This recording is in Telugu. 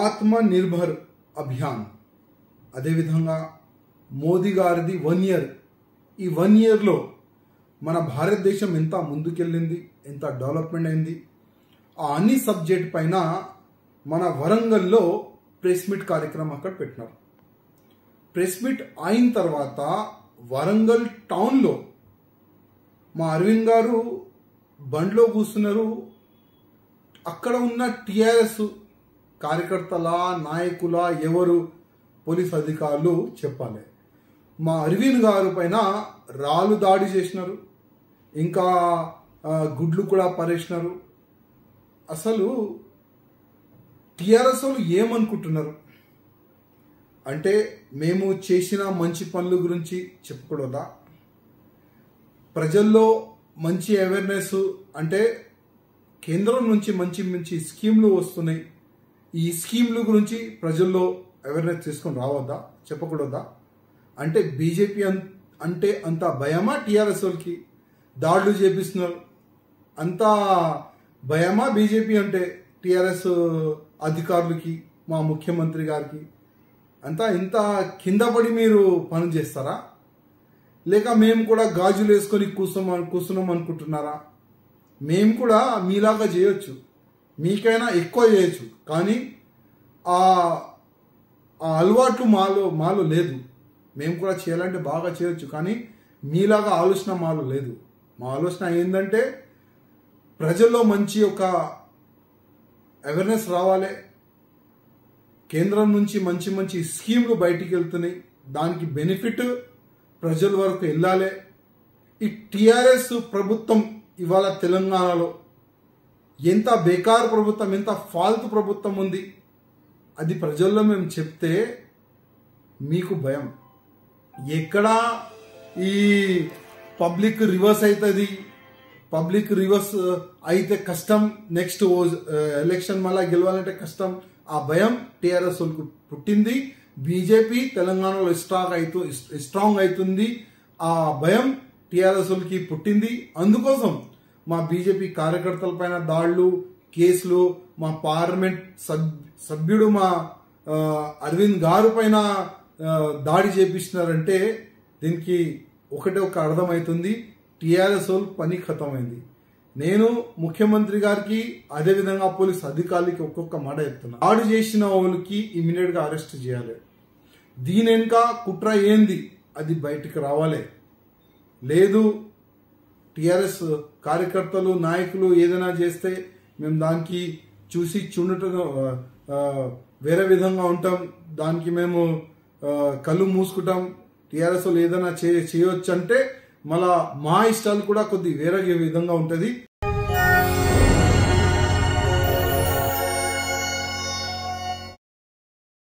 ఆత్మనిర్భర్ అభియాన్, అదేవిధంగా మోదీ గారిది 1 ఇయర్. ఈ 1 ఇయర్లో మన భారతదేశం ఎంత ముందుకెళ్ళింది, ఎంత డెవలప్మెంట్ అయింది, ఆ అన్ని సబ్జెక్ట్ పైన మన వరంగల్లో ప్రెస్ మీట్ కార్యక్రమం అక్కడ పెట్టినారు. ప్రెస్ మీట్ అయిన తర్వాత వరంగల్ టౌన్లో మా అరవింద్ గారు బండ్లో కూర్చున్నారు. అక్కడ ఉన్న టిఆర్ఎస్ కార్యకర్తల నాయకుల ఎవరు పోలీస్ అధికారులు చెప్పాలి. మా అరవింద్ గారు పైన రాళ్ళు దాడి చేసినారు, ఇంకా గుడ్లు కూడా పరేసినారు. అసలు టిఆర్ఎస్ వాళ్ళు ఏమనుకుంటున్నారు అంటే, మేము చేసిన మంచి పనుల గురించి చెప్పుకోవద్దా? ప్రజల్లో మంచి అవేర్నెస్ అంటే కేంద్రం నుంచి మంచి మంచి స్కీమ్లు వస్తున్నాయి. ఈ స్కీమ్ల గురించి ప్రజల్లో అవేర్నెస్ తీసుకొని రావద్దా, చెప్పకూడదా? అంటే బీజేపీ అంటే అంత భయమా టీఆర్ఎస్ వాళ్ళకి? దాడులు చేపిస్తున్నారు, అంత భయమా బీజేపీ అంటే టీఆర్ఎస్ అధికారులకి, మా ముఖ్యమంత్రి గారికి? అంతా ఇంత కింద పడి మీరు పని చేస్తారా? లేక మేము కూడా గాజులు వేసుకొని కూర్చున్నాం అనుకుంటున్నారా? మేము కూడా మీలాగా చేయొచ్చు, మీకైనా ఎక్కువ చేయొచ్చు, కానీ ఆ అలవాట్లు మాలో లేదు. మేము కూడా చేయాలంటే బాగా చేయొచ్చు, కానీ మీలాగా ఆలోచన మాలో లేదు. మా ఆలోచన ఏంటంటే ప్రజల్లో మంచి ఒక అవేర్నెస్ రావాలి. కేంద్రం నుంచి మంచి మంచి స్కీమ్లు బయటికి వెళ్తున్నాయి, దానికి బెనిఫిట్ ప్రజల వరకు వెళ్ళాలి. ఈ టిఆర్ఎస్ ప్రభుత్వం ఇవాళ తెలంగాణలో ఎంత బేకార్ ప్రభుత్వం, ఎంత ఫాల్తు ప్రభుత్వం ఉంది, అది ప్రజల్లో మేము చెప్తే మీకు భయం. ఎక్కడా ఈ పబ్లిక్ రివర్స్ అవుతుంది, పబ్లిక్ రివర్స్ అయితే కష్టం, నెక్స్ట్ ఎలక్షన్ మళ్ళా గెలవాలంటే కష్టం, ఆ భయం టిఆర్ఎస్ వాళ్ళకు పుట్టింది. బీజేపీ తెలంగాణలో స్ట్రాంగ్ అవుతుంది, ఆ భయం టిఆర్ఎస్ వాళ్ళకి పుట్టింది. అందుకోసం మా బీజేపీ కార్యకర్తల పైన దాడులు, కేసులు, మా పార్లమెంట్ సభ్యుడు మా అరవింద్ గారు పైన దాడి చేపిస్తున్నారంటే దీనికి ఒకటే ఒక అర్థమవుతుంది, టిఆర్ఎస్ వాళ్ళు పని ఖతమైంది. నేను ముఖ్యమంత్రి గారికి అదేవిధంగా పోలీస్ అధికారులకి ఒక్కొక్క మాట చెప్తున్నా, దాడి చేసిన వాళ్ళకి ఇమీడియట్ గా అరెస్ట్ చేయాలి. దీని వెనుక కుట్ర ఏంది అది బయటికి రావాలి. లేదు టిఆర్ఎస్ కార్యకర్తలు నాయకులు ఏదైనా చేస్తే మేము దానికి చూసి చూడటం వేరే విధంగా ఉంటాం, దానికి మేము కళ్ళు మూసుకుంటాం. టిఆర్ఎస్ వాళ్ళు ఏదైనా చేయొచ్చు అంటే మళ్ళా మా ఇష్టాలు కూడా కొద్ది వేరే విధంగా ఉంటుంది.